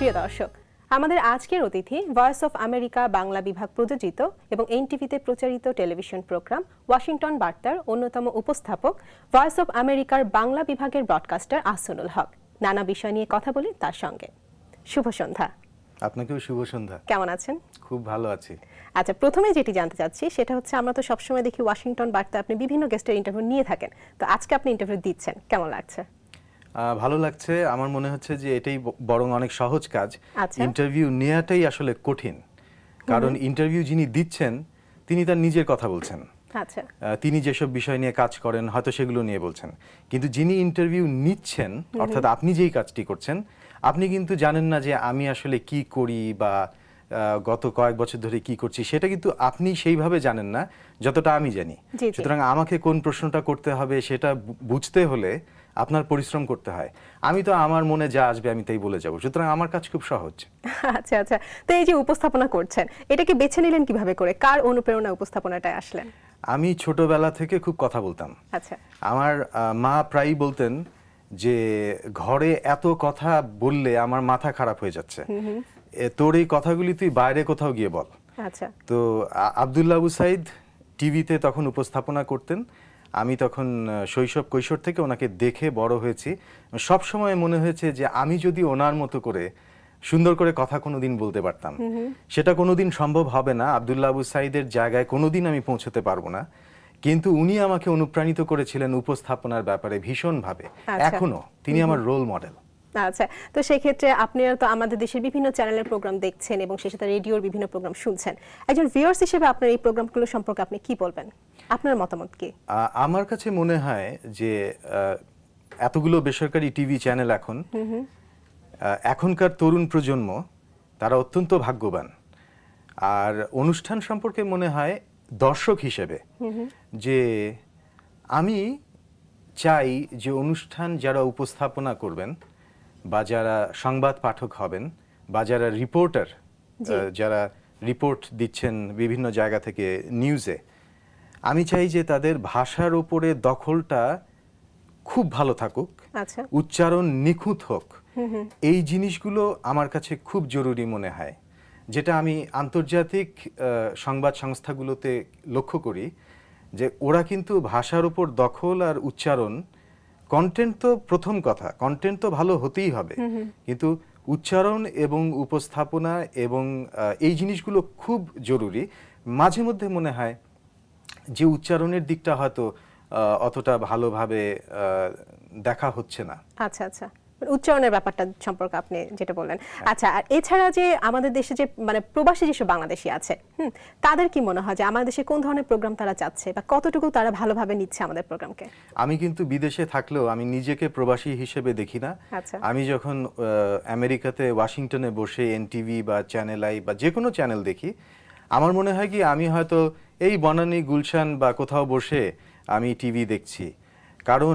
প্রিয় দর্শক, আমাদের আজকের অতিথি ভয়েস অফ আমেরিকা বাংলা বিভাগ প্রযোজিত এবং এনটিভিতে প্রচারিত টেলিভিশন প্রোগ্রাম ওয়াশিংটন বার্তার অন্যতম উপস্থাপক, ভয়েস অফ আমেরিকার বাংলা বিভাগের ব্রডকাস্টার আহসানুল হক। নানা বিষয় নিয়ে কথা বলি তার সঙ্গে। শুভ সন্ধ্যা। আপনাকেও শুভ সন্ধ্যা। কেমন আছেন? খুব ভালো আছি। আচ্ছা, প্রথমে যেটি জানতে চাচ্ছি সেটা হচ্ছে, আমরা তো সবসময় দেখি ওয়াশিংটন বার্তা আপনি বিভিন্ন গেস্টের ইন্টারভিউ নিয়ে থাকেন, তো আজকে আপনি ইন্টারভিউ দিচ্ছেন, কেমন লাগছে? ভালো লাগছে। আমার মনে হচ্ছে যে এটাই বরং অনেক সহজ কাজ। ইন্টারভিউ নেওয়াটাই আসলে কঠিন, কারণ ইন্টারভিউ যিনি দিচ্ছেন তিনি তার নিজের কথা বলছেন। আচ্ছা, তিনি যেসব বিষয় নিয়ে কাজ করেন হয়তো সেগুলো নিয়ে বলছেন, কিন্তু যিনি ইন্টারভিউ নিচ্ছেন, অর্থাৎ আপনি যেই কাজটি করছেন, আপনি কিন্তু জানেন না যে আমি আসলে কি করি বা গত কয়েক বছর ধরে কি করছি, সেটা কিন্তু আপনি সেইভাবে জানেন না যতটা আমি জানি। সুতরাং আমাকে কোন প্রশ্নটা করতে হবে সেটা বুঝতে হলে আপনার পরিশ্রম করতে হয়। আমি তো আমার মনে যা আসবে আমি তাই বলে যাব, সুতরাং আমার কাজ খুব সহজ। আচ্ছা আচ্ছা, তো এই যে উপস্থাপনা করছেন, এটাকে বেছে নিলেন কিভাবে করে? কার অনুপ্রেরণা উপস্থাপনাটায় আসলেন? আমি ছোটবেলা থেকে খুব কথা বলতাম। আচ্ছা, আমার মা প্রায়ই বলতেন যে ঘরে এত কথা বললে আমার মাথা খারাপ হয়ে যাচ্ছে, তোর এই কথাগুলি তুই বাইরে কোথাও গিয়ে বল। আচ্ছা, তো আব্দুল্লাহ আবু সাইদ টিভিতে তখন উপস্থাপনা করতেন। আমি তখন শৈশব কৈশোর থেকে ওনাকে দেখে বড় হয়েছি। সব সময় মনে হয়েছে যে আমি যদি ওনার মতো করে সুন্দর করে কথা কোনোদিন বলতে পারতাম। সেটা কোনোদিন সম্ভব হবে না, আব্দুল্লাহ আবু সাইদের জায়গায় কোনোদিন আমি পৌঁছতে পারবো না, কিন্তু উনি আমাকে অনুপ্রাণিত করেছিলেন উপস্থাপনার ব্যাপারে ভীষণভাবে। এখনো তিনি আমার রোল মডেল। আচ্ছা, তো সেই ক্ষেত্রে আপনারা তো আমাদের দেশের বিভিন্ন চ্যানেলের প্রোগ্রাম দেখছেন এবং সেই সাথে রেডিওর বিভিন্ন প্রোগ্রাম শুনছেন। একজন ভিউয়ার্স হিসেবে আপনার এই প্রোগ্রামগুলো সম্পর্কে আপনি কি বলবেন? আপনার মতামত কি? আমার কাছে মনে হয় যে এতগুলো বেসরকারি টিভি চ্যানেল এখনকার তরুণ প্রজন্ম তারা অত্যন্ত ভাগ্যবান। আর অনুষ্ঠান সম্পর্কে মনে হয় দর্শক হিসেবে যে আমি চাই যে অনুষ্ঠান যারা উপস্থাপনা করবেন বা যারা সংবাদ পাঠক হবেন বা যারা রিপোর্টার, যারা রিপোর্ট দিচ্ছেন বিভিন্ন জায়গা থেকে নিউজে, আমি চাই যে তাদের ভাষার উপরে দখলটা খুব ভালো থাকুক, উচ্চারণ নিখুঁত হোক। এই জিনিসগুলো আমার কাছে খুব জরুরি মনে হয়, যেটা আমি আন্তর্জাতিক সংবাদ সংস্থাগুলোতে লক্ষ্য করি যে ওরা কিন্তু ভাষার উপর দখল আর উচ্চারণ, কন্টেন্ট তো প্রথম কথা, কন্টেন্ট তো ভালো হতেই হবে, কিন্তু উচ্চারণ এবং উপস্থাপনা এবং এই জিনিসগুলো খুব জরুরি। মাঝে মধ্যে মনে হয় যে উচ্চারণের দিকটা হয়তো অতটা ভালোভাবে দেখা হচ্ছে না। আচ্ছা আচ্ছা, উচ্চারণের ব্যাপারটা সম্পর্কে আপনি যেটা বললেন। আচ্ছা, আর এছাড়া যে আমাদের দেশে যে মানে প্রবাসী যেসব বাংলাদেশি আছে, তাদের কি মনে হয় যে আমাদের দেশে কোন ধরনের প্রোগ্রাম তারা চাচ্ছে বা কতটুকু তারা ভালোভাবে নিচ্ছে আমাদের প্রোগ্রামকে? আমি কিন্তু বিদেশে থাকলেও আমি নিজেকে প্রবাসী হিসেবে দেখি না। আমি যখন আমেরিকাতে ওয়াশিংটনে বসে এনটিভি বা চ্যানেল আই বা যে কোনো চ্যানেল দেখি, আমার মনে হয় কি আমি হয়তো এই বনানী গুলশান বা কোথাও বসে আমি টিভি দেখছি, কারণ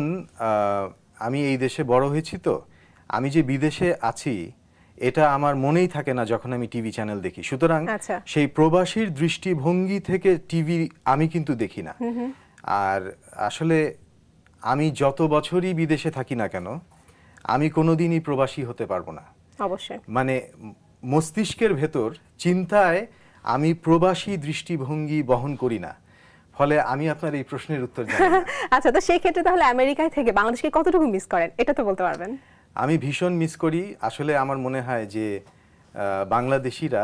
আমি এই দেশে বড় হয়েছি। তো আমি যে বিদেশে আছি এটা আমার মনেই থাকে না যখন আমি টিভি চ্যানেল দেখি, সুতরাং সেই প্রবাসীর দৃষ্টিভঙ্গি থেকে টিভি আমি কিন্তু দেখি না। আর আসলে আমি যত বছরই বিদেশে থাকি না কেন, আমি কোনোদিনই প্রবাসী হতে পারবো না। অবশ্যই, মানে মস্তিষ্কের ভেতর চিন্তায় আমি প্রবাসী দৃষ্টিভঙ্গি বহন করি না, ফলে আমি আপনার এই প্রশ্নের উত্তর জানি না। আচ্ছা, তো সেই ক্ষেত্রে তাহলে আমেরিকায় থেকে বাংলাদেশকে কতটুকু মিস করেন, এটা তো বলতে পারবেন? আমি ভীষণ মিস করি। আসলে আমার মনে হয় যে বাংলাদেশিরা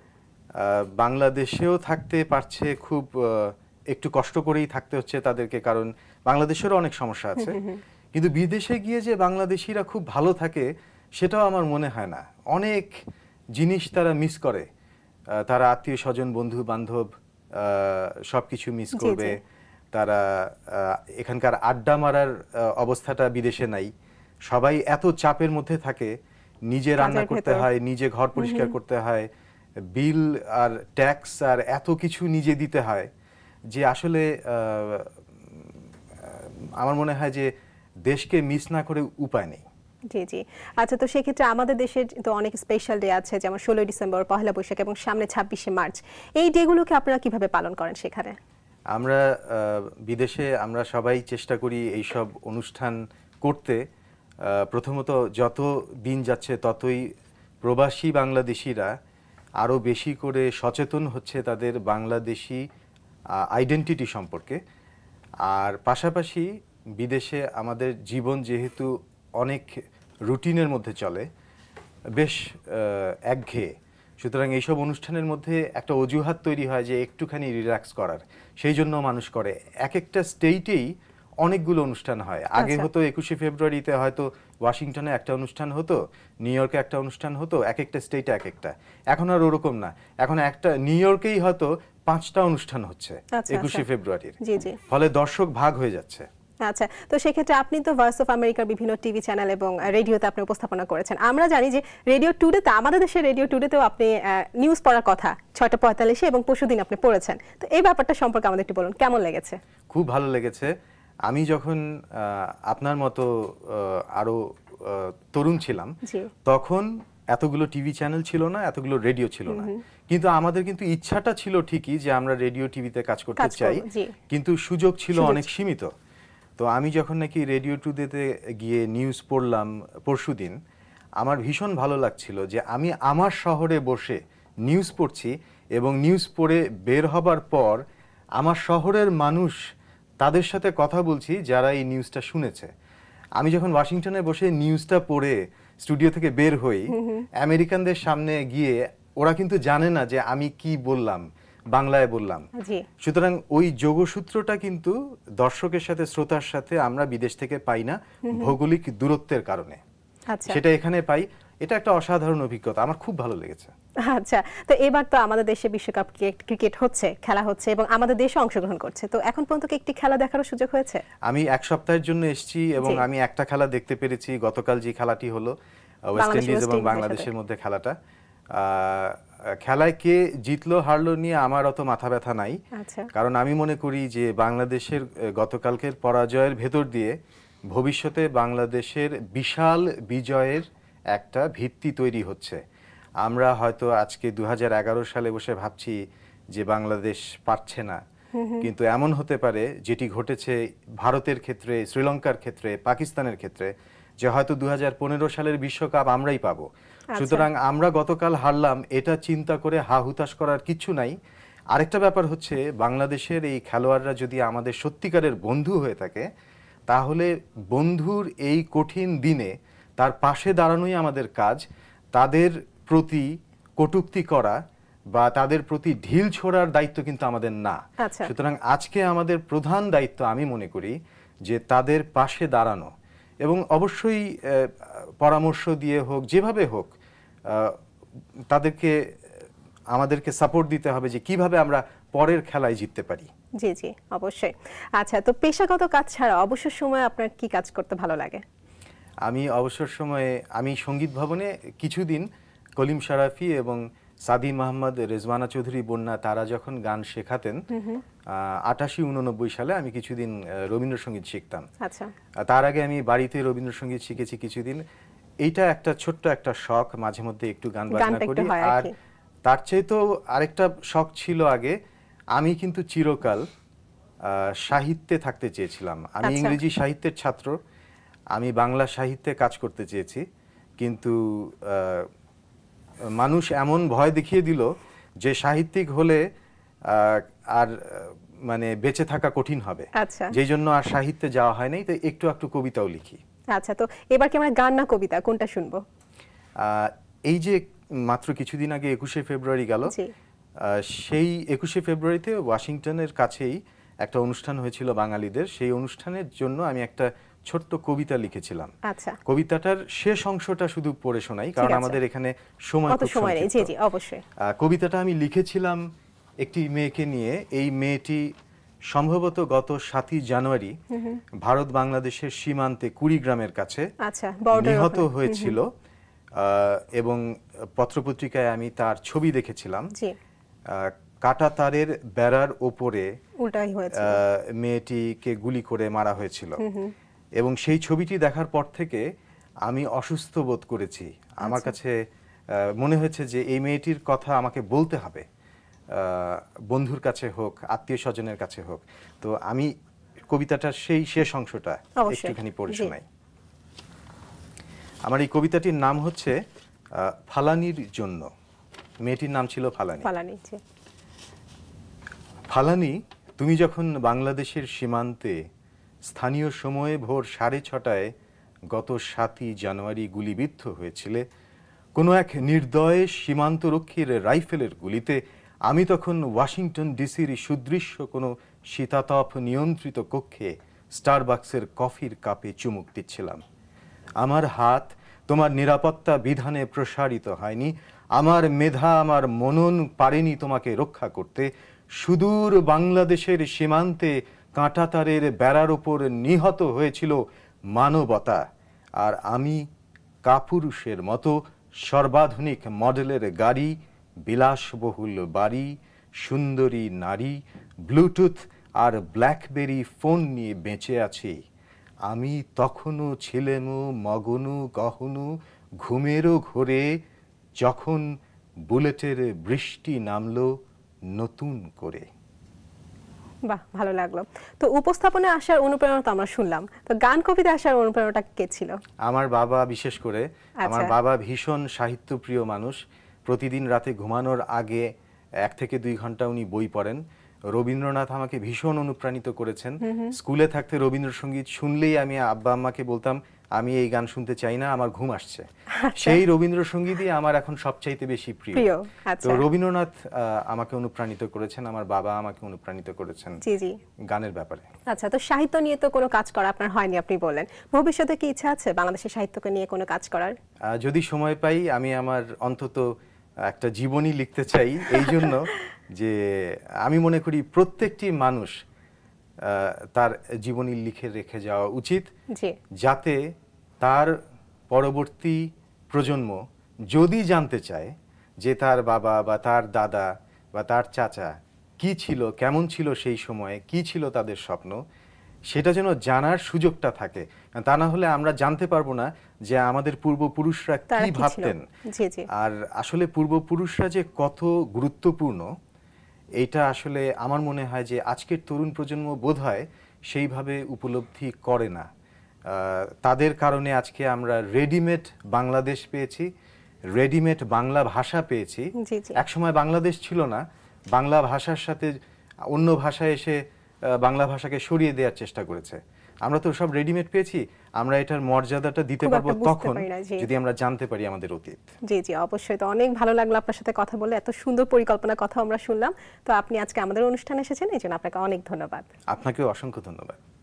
বাংলাদেশেও থাকতে পারছে, খুব একটু কষ্ট করেই থাকতে হচ্ছে তাদেরকে, কারণ বাংলাদেশেরও অনেক সমস্যা আছে, কিন্তু বিদেশে গিয়ে যে বাংলাদেশিরা খুব ভালো থাকে সেটাও আমার মনে হয় না। অনেক জিনিস তারা মিস করে, তারা আত্মীয় স্বজন, বন্ধু বান্ধব সবকিছু মিস করবে। তারা এখানকার আড্ডা মারার অবস্থাটা বিদেশে নাই। সবাই এত চাপের মধ্যে থাকে, নিজে রান্না করতে হয়, নিজে ঘর পরিষ্কার করতে হয়, বিল আর ট্যাক্স আর এত কিছু নিজে দিতে হয়, যে আসলে আমার মনে হয় যে দেশকে মিস না করে উপায় নেই। জি জি, আচ্ছা, তো সেক্ষেত্রে আমাদের দেশের তো অনেক স্পেশাল ডে আছে, যেমন 16 ডিসেম্বর, পহেলা বৈশাখ এবং সামনে 26শে মার্চ। এই ডেগুলোকে আপনারা কিভাবে পালন করেন সেখানে? আমরা বিদেশে আমরা সবাই চেষ্টা করি এইসব অনুষ্ঠান করতে। প্রথমত যত দিন যাচ্ছে ততই প্রবাসী বাংলাদেশিরা আরও বেশি করে সচেতন হচ্ছে তাদের বাংলাদেশি আইডেন্টিটি সম্পর্কে। আর পাশাপাশি বিদেশে আমাদের জীবন যেহেতু অনেক রুটিনের মধ্যে চলে, বেশ একঘেয়ে, সুতরাং এইসব অনুষ্ঠানের মধ্যে একটা অজুহাত তৈরি হয় যে একটুখানি রিল্যাক্স করার, সেই জন্য মানুষ করে। এক একটা স্টেটেই অনেকগুলো অনুষ্ঠান হয়। আগে হতো 21শে ফেব্রুয়ারিতে হয়তো ওয়াশিংটনে একটা অনুষ্ঠান হতো, নিউ ইয়র্কে একটা অনুষ্ঠান হতো, এক একটা স্টেটে এক একটা। এখন আর ওরকম না, এখন একটা নিউ ইয়র্কেই হয়তো 5টা অনুষ্ঠান হচ্ছে 21শে ফেব্রুয়ারির। ফলে দর্শক ভাগ হয়ে যাচ্ছে। আচ্ছা, তো সেক্ষেত্রে আপনি তো ভয়েস অফ আমেরিকার বিভিন্ন টিভি চ্যানেল এবং রেডিওতে আপনি উপস্থাপনা করেছেন। আমরা জানি যে রেডিও টুডেতে, আমাদের দেশের রেডিও টুডেতেও আপনি নিউজ পড়ার কথা 6:45 এবং পরশুদিন আপনি পড়েছেন। তো এই ব্যাপারটা সম্পর্কে আমাদের একটু বলুন, কেমন লেগেছে? খুব ভালো লেগেছে। আমি যখন আপনার মতো আরো তরুণ ছিলাম, তখন এতগুলো টিভি চ্যানেল ছিল না, এতগুলো রেডিও ছিল না, কিন্তু আমাদের কিন্তু ইচ্ছাটা ছিল ঠিকই যে আমরা রেডিও টিভিতে কাজ করতে চাই, কিন্তু সুযোগ ছিল অনেক সীমিত। তো আমি যখন নাকি রেডিও টুডেতে গিয়ে নিউজ পড়লাম পরশুদিন, আমার ভীষণ ভালো লাগছিল যে আমি আমার শহরে বসে নিউজ পড়ছি এবং নিউজ পড়ে বের হবার পর আমার শহরের মানুষ, তাদের সাথে কথা বলছি যারা এই নিউজটা শুনেছে। আমি যখন ওয়াশিংটনে বসে নিউজটা পড়ে স্টুডিও থেকে বের হই, আমেরিকানদের সামনে গিয়ে ওরা কিন্তু জানে না যে আমি কি বললাম, বাংলায় বললাম। সুতরাং ওই যোগসূত্রটা কিন্তু দর্শকের সাথে, শ্রোতার সাথে আমরা বিদেশ থেকে পাই না, ভৌগোলিক দূরত্বের কারণে। সেটা এখানে পাই। এটা একটা অসাধারণ অভিজ্ঞতা, আমার খুব ভালো লেগেছে। আচ্ছা, তো এবার তো আমাদের দেশে বিশ্বকাপ ক্রিকেট হচ্ছে, খেলা হচ্ছে এবং আমাদের দেশে অংশগ্রহণ করছে। তো এখন পর্যন্ত কি একটি খেলা দেখার সুযোগ হয়েছে? আমি এক সপ্তাহের জন্য এসেছি এবং আমি একটা খেলা দেখতে পেরেছি। গতকাল যে খেলাটি হলো ওয়েস্ট ইন্ডিজ এবং বাংলাদেশের মধ্যে খেলাটা, খেলায় কে জিতলো হারলো নিয়ে আমার অত মাথা ব্যথা নাই। কারণ আমি মনে করি যে বাংলাদেশের গতকালকের পরাজয়ের ভেতর দিয়ে ভবিষ্যতে বাংলাদেশের বিশাল বিজয়ের একটা ভিত্তি তৈরি হচ্ছে। আমরা হয়তো আজকে 2011 সালে বসে ভাবছি যে বাংলাদেশ পারছে না, কিন্তু এমন হতে পারে যেটি ঘটেছে ভারতের ক্ষেত্রে, শ্রীলঙ্কার ক্ষেত্রে, পাকিস্তানের ক্ষেত্রে, যে হয়তো 2015 সালের বিশ্বকাপ আমরাই পাবো। সুতরাং আমরা গতকাল হারলাম, এটা চিন্তা করে হা হুতাশ করার কিছু নাই। আরেকটা ব্যাপার হচ্ছে, বাংলাদেশের এই খেলোয়াড়রা যদি আমাদের সত্যিকারের বন্ধু হয়ে থাকে, তাহলে বন্ধুর এই কঠিন দিনে তার পাশে দাঁড়ানোই আমাদের কাজ। তাদের প্রতি কটূক্তি করা বা তাদের প্রতি ঢিল ছোড়ার দায়িত্ব কিন্তু আমাদের না। সুতরাং আজকে আমাদের প্রধান দায়িত্ব আমি মনে করি যে তাদের পাশে দাঁড়ানো, এবং অবশ্যই পরামর্শ দিয়ে হোক, যেভাবে হোক, তাদেরকে, আমাদেরকে সাপোর্ট দিতে হবে যে কিভাবে আমরা পরের খেলায় জিততে পারি। জি জি, অবশ্যই। আচ্ছা, তো পেশাগত কাজ ছাড়া অবসর সময়ে আপনার কি কাজ করতে ভালো লাগে? আমি অবসর সময়ে আমি সঙ্গীত ভবনে কিছুদিন কলিম শরাফি এবং সাদি মোহাম্মদ, রেজওয়ানা চৌধুরী বন্যা, তারা যখন গান শেখাতেন 88-89 সালে, আমি কিছুদিন রবীন্দ্রসঙ্গীত শিখতাম। তার আগে আমি বাড়িতে রবীন্দ্রসঙ্গীত শিখেছি কিছুদিন। এইটা একটা ছোট্ট একটা শখ, মাঝে মধ্যে একটু গান বাজনা করি। আর তার চাইতেও আরেকটা শখ ছিল আগে, আমি কিন্তু চিরকাল সাহিত্যে থাকতে চেয়েছিলাম। আমি ইংরেজি সাহিত্যের ছাত্র, আমি বাংলা সাহিত্যে কাজ করতে চেয়েছি, কিন্তু মানুষ এমন ভয় দেখিয়ে দিল যে সাহিত্যিক হলে আর মানে বেঁচে থাকা কঠিন হবে, যেই জন্য আর সাহিত্যে যাওয়া হয় নাই। তো একটু একটু কবিতাও লিখি। আচ্ছা, তো এবার কি আমরা গান না কবিতা কোনটা শুনবো? এই যে মাত্র কিছুদিন আগে 21শে ফেব্রুয়ারি গেল, সেই 21শে ফেব্রুয়ারিতে ওয়াশিংটনের কাছেই একটা অনুষ্ঠান হয়েছিল বাঙালিদের। সেই অনুষ্ঠানের জন্য আমি একটা ছোট্ট কবিতা লিখেছিলাম। কবিতাটার শেষ অংশটা শুধু পড়ে শোনাই, কারণ আমাদের এখানে সময় নেই। জি জি, অবশ্যই। কবিতাটা আমি লিখেছিলাম একটি মেয়েকে নিয়ে। এই মেয়েটি সম্ভবত গত 7ই জানুয়ারি ভারত বাংলাদেশের সীমান্তে কুড়িগ্রামের কাছে নিহত হয়েছিল, এবং পত্রপত্রিকায় আমি তার ছবি দেখেছিলাম। কাটা তারের বেড়ার ওপরে মেয়েটিকে গুলি করে মারা হয়েছিল, এবং সেই ছবিটি দেখার পর থেকে আমি অসুস্থ বোধ করেছি। আমার কাছে মনে হয়েছে যে এই মেয়েটির কথা আমাকে বলতে হবে, বন্ধুর কাছে হোক, আত্মীয় স্বজনের কাছে হোক। তো আমি কবিতাটার সেই শেষ অংশটা একটুখানি পড়ে শোনাই। আমার এই কবিতাটির নাম হচ্ছে ফালানির জন্য। মেয়েটির নাম ছিল ফালানি। ফালানি, জি। ফালানি, তুমি যখন বাংলাদেশের সীমান্তে স্থানীয় সময়ে ভোর 6:30 গত 7ই জানুয়ারি গুলিবিদ্ধ হয়েছিলে কোনো এক নির্দয় সীমান্তরক্ষীর রাইফেলের গুলিতে, আমি তখন ওয়াশিংটন ডিসির সুদৃশ্য কোনো শীতাতপ নিয়ন্ত্রিত কক্ষে স্টারবাক্সের কফির কাপে চুমুক দিচ্ছিলাম। আমার হাত তোমার নিরাপত্তা বিধানে প্রসারিত হয়নি, আমার মেধা, আমার মনন পারেনি তোমাকে রক্ষা করতে। সুদূর বাংলাদেশের সীমান্তে কাঁটাতারের বেড়ার ওপর নিহত হয়েছিল মানবতা, আর আমি কাপুরুষের মতো সর্বাধুনিক মডেলের গাড়ি, বিলাসবহুল বাড়ি, সুন্দরী নারী, ব্লুটুথ আর ব্ল্যাকবেরি ফোন নিয়ে বেঁচে আছি। আমি তখনও ছিলেমু মগনু গহনু ঘুমেরও ঘোরে, যখন বুলেটের বৃষ্টি নামলো নতুন করে। বাহ, ভালো লাগলো। তো উপস্থাপনায় আসার অনুপ্রেরণা তো আমরা শুনলাম, তো গান কবিতা আসার অনুপ্রেরণাটা কে ছিল? আমার বাবা, বিশেষ করে আমার বাবা ভীষণ সাহিত্যপ্রিয় মানুষ। প্রতিদিন রাতে ঘুমানোর আগে 1 থেকে 2 ঘন্টা উনি বই পড়েন। রবীন্দ্রনাথ আমাকে ভীষণ অনুপ্রাণিত করেছেন। স্কুলে থাকতে রবীন্দ্রসঙ্গীত শুনলেই আমি আব্বা আম্মাকে বলতাম, আমি এই গান শুনতে চাই না, আমার ঘুম আসছে। সেই রবীন্দ্রসঙ্গীতই আমার এখন সবচাইতে বেশি প্রিয়। তো রবীন্দ্রনাথ আমাকে অনুপ্রাণিত করেছেন, আমার বাবা আমাকে অনুপ্রাণিত করেছেন গানের ব্যাপারে। আচ্ছা, তো সাহিত্য নিয়ে তো কোনো কাজ করা আপনার হয়নি, আপনি বললেন। ভবিষ্যতে কি ইচ্ছা আছে বাংলাদেশের সাহিত্যকে নিয়ে কোনো কাজ করার? যদি সময় পাই, আমি আমার অন্তত একটা জীবনী লিখতে চাই, এই জন্য যে আমি মনে করি প্রত্যেকটি মানুষ তার জীবনী লিখে রেখে যাওয়া উচিত, যাতে তার পরবর্তী প্রজন্ম যদি জানতে চায় যে তার বাবা বা তার দাদা বা তার চাচা কি ছিল, কেমন ছিল সেই সময়ে, কি ছিল তাদের স্বপ্ন, সেটা যেন জানার সুযোগটা থাকে। তা না হলে আমরা জানতে পারবো না যে আমাদের পূর্বপুরুষরা কি ভাবতেন। আর আসলে পূর্বপুরুষরা যে কত গুরুত্বপূর্ণ, এইটা আসলে আমার মনে হয় যে আজকের তরুণ প্রজন্ম বোধহয় সেইভাবে উপলব্ধি করে না। তাদের কারণে আজকে আমরা রেডিমেড বাংলাদেশ পেয়েছি, রেডিমেড বাংলা ভাষা পেয়েছি। একসময় বাংলাদেশ ছিল না, বাংলা ভাষার সাথে অন্য ভাষা এসে বাংলা ভাষাকে সরিয়ে দেওয়ার চেষ্টা করেছে। আমরা তো সব রেডিমেড পেয়েছি, আমরা এটার মর্যাদাটা দিতে পারবো তখন যদি আমরা জানতে পারি আমাদের অতীত। জি জি, অবশ্যই। তো অনেক ভালো লাগলো আপনার সাথে কথা বলে, এত সুন্দর পরিকল্পনা কথা আমরা শুনলাম। তো আপনি আজকে আমাদের অনুষ্ঠানে এসেছেন, এই জন্য আপনাকে অনেক ধন্যবাদ। আপনাকেও অসংখ্য ধন্যবাদ।